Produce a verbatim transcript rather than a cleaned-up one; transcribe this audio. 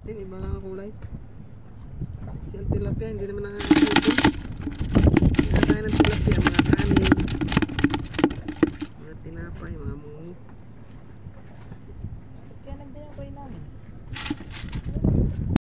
natin, iba lang ang kulay. Kasi ang tilapia, hindi naman nakakasipon. Kinakain ng tilapia, mga kanin, mga tinapay, mga mungo. Kaya nagdala ko namin.